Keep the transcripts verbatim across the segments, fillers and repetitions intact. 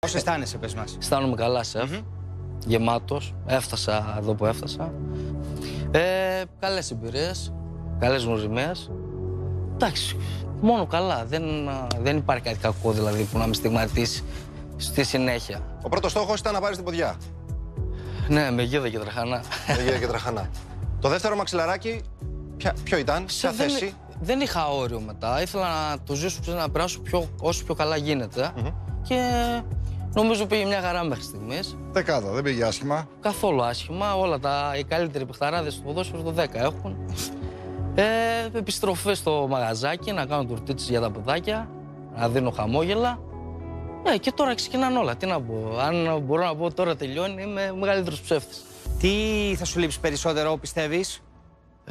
Πώς αισθάνεσαι, πες μας? Αισθάνομαι καλά, σεφ. Mm-hmm. Γεμάτος. Έφτασα εδώ που έφτασα. Ε, καλές εμπειρίες, καλές γνωριμίες. Εντάξει, μόνο καλά. Δεν, δεν υπάρχει κάτι κακό δηλαδή που να με στιγματίσει στη συνέχεια. Ο πρώτος στόχος ήταν να πάρεις την ποδιά. Ναι, με γίδα και τραχανά. Με γίδα και τραχανά. Το δεύτερο μαξιλαράκι, ποια, ποιο ήταν, ποια δεν, θέση? Δεν είχα όριο μετά. Ήθελα να το ζήσω, να περάσω πιο, όσο πιο καλά γίνεται. Mm-hmm. Και νομίζω πήγε μια χαρά μέχρι στιγμής. Δεκάδα, δεν πήγε άσχημα. Καθόλου άσχημα. Όλα τα, οι καλύτεροι παιχταράδες του ποδόσφαιρου το δέκα έχουν. Ε, επιστροφή στο μαγαζάκι, να κάνω τουρτίτσες για τα παιδάκια, να δίνω χαμόγελα. Ε, και τώρα ξεκινάνε όλα. Τι να πω. Αν μπορώ να πω τώρα τελειώνει, είμαι μεγαλύτερος ψεύτης. Τι θα σου λείψει περισσότερο, πιστεύεις? Ε,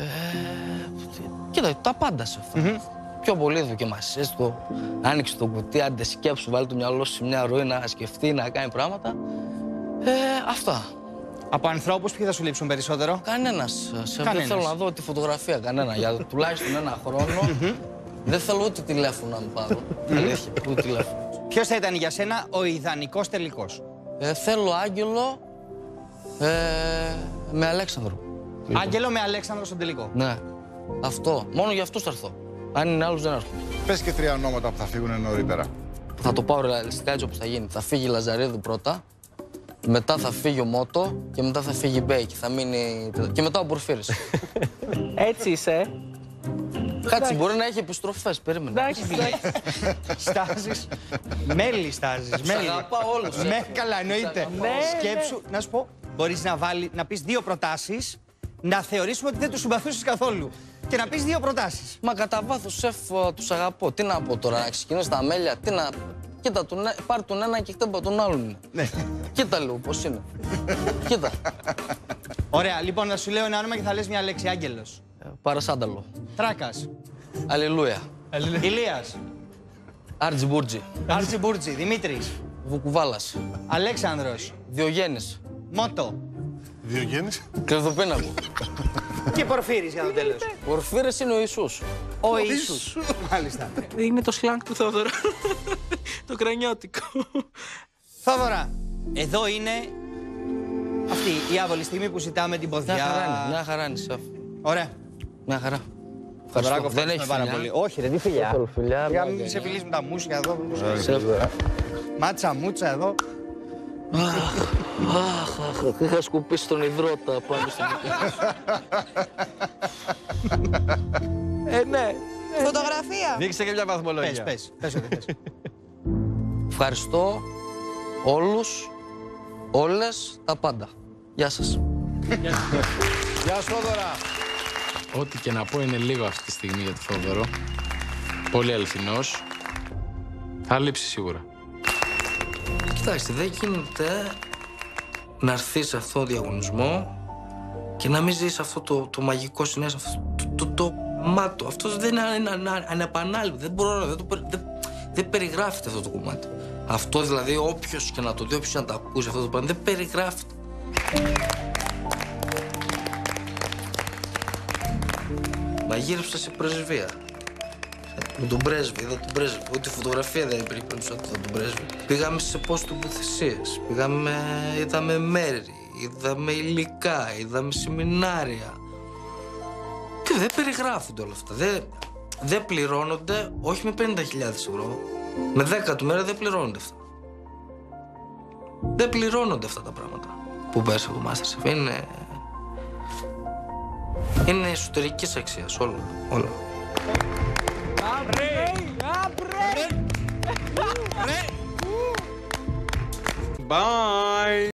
κοίτα, τα πάντα σε αυτό. Mm-hmm. Πιο πολύ δοκιμασίες, το άνοιξε το κουτί, άντε σκέψου, βάλει το μυαλό σου σε μια ροή να σκεφτεί, να κάνει πράγματα. Ε, αυτά. Από ανθρώπους ποιοι θα σου λείψουν περισσότερο? Κανένας. Σε δεν θέλω να δω τη φωτογραφία κανένα. Για τουλάχιστον ένα χρόνο δεν θέλω ούτε τηλέφωνο να μου πάρω. Αλήθεια, ούτε τηλέφωνο. Ποιος θα ήταν για σένα ο ιδανικός τελικός? Ε, θέλω Άγγελο ε, με Αλέξανδρο. Άγγελο με Αλέξανδρο στον τελικό. Ναι. Αυτό. Μόνο για αυτούς θα έρθω. Αν είναι άλλους δεν έρχομαι. Πες και τρία ονόματα που θα φύγουν νωρίτερα. Θα το πάω ρεαλιστικά έτσι όπως θα γίνει. Θα φύγει η Λαζαρίδου πρώτα, μετά θα φύγει ο Μότο και μετά θα φύγει η Μπέη και θα μείνει... και μετά ο Πορφύρης. Έτσι είσαι. Κάτσε, μπορεί να έχει επιστροφές, περίμενε. Εντάξει, Στάζεις. Μέλι στάζεις. Μέλι. Αγαπάω όλους. Με καλά, εννοείται. Ναι, Σκέψου, να σου πω, μπορείς να, βάλει, να πεις δύο προτάσεις, να θεωρήσουμε ότι δεν τους συμπαθούσες καθόλου. Και να πεις δύο προτάσεις. Μα κατά βάθος, σεφ, τους αγαπώ. Τι να πω τώρα, να ξεκινήσω τα μέλια, τι να... Κοίτα, τον, πάρ' τον ένα και χτύπα τον άλλον. Ναι. Κοίτα λίγο πώς είναι. Κοίτα. Ωραία, λοιπόν, να σου λέω ένα όνομα και θα λες μια λέξη. Άγγελος. Ε, Παρασάνταλο. Τράκας. Αλληλούια. Ηλίας. Άρτζι Μπούρτζι. Άρτσι Μπούρτζι. Δημήτρης. Βουκουβάλας. Αλέξανδρος. Διογέννης. Μότο. Διογέννης. Κλειδοπίνακο. Και Πορφύρης για το τέλος. Πορφύρης είναι ο Ιησούς. Ο Ιησούς. Μάλιστα. Είναι το σλάνγκ του Θόδωρα. Το κρανιώτικο. Θόδωρα, εδώ είναι αυτή η άβολη στιγμή που ζητάμε την ποδιά. Μια χαρά είναι, μια χαρά είναι, σεφ. Ωραία. Μια χαρά. Θοδωράκο, Δεν έχει πάρα φιλιά. πολύ. Όχι ρε, τι φιλιά. Θέλω φιλιά. Για μην σε φιλείς με τα μουσια εδώ. Σεφ. Μάτσα, μούτσα εδώ. Αχ, αχ, αχ, είχα σκουπίσει τον υδρότα πάνω στην Ε, ναι. Φωτογραφία. Δείξε και μια βαθμολογία. Πες, πες, πες ό,τι θες. Ευχαριστώ όλους, όλες, τα πάντα. Γεια σας. Γεια σου, Θόδωρα. Ό,τι και να πω είναι λίγο αυτή τη στιγμή για τον Θόδωρο. Πολύ αληθινός. Θα λείψει σίγουρα. Κοιτάξτε, δεν γίνεται να έρθει σε αυτό το διαγωνισμό και να μην ζεις αυτό το, το μαγικό συνέστημα, αυτό το, το, το μάτο. Αυτό δεν είναι ανεπανάληπτο. Δεν μπορώ, δεν, το, δεν, δεν περιγράφεται αυτό το κομμάτι. Αυτό δηλαδή, όποιος και να το δει, όποιος και να το ακούσει αυτό το πράγμα, δεν περιγράφεται. Μαγείρεψα σε πρεσβεία. Με τον πρέσβη, είδα τον πρέσβη. Ούτε φωτογραφία δεν υπήρχε πριν από τον πρέσβη. Πήγαμε σε πώς τοποθεσίες. Πήγαμε, είδαμε μέρη, είδαμε υλικά, είδαμε σεμινάρια. Και δεν περιγράφονται όλα αυτά. Δεν, δεν πληρώνονται, όχι με πενήντα χιλιάδες ευρώ. Με δέκα του μέρα δεν πληρώνονται αυτά. Δεν πληρώνονται αυτά τα πράγματα που πέρασε από το MasterChef. Είναι, είναι εσωτερικής αξίας όλα. όλα. Bye.